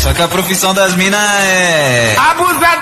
Só que a profissão das minas é... Abusador!